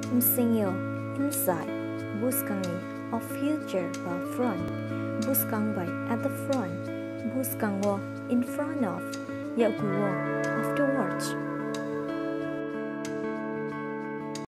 Msingyo, inside, buskangi, of future và front, buskang by at the front, buskangwo, in front of, yakuwo, of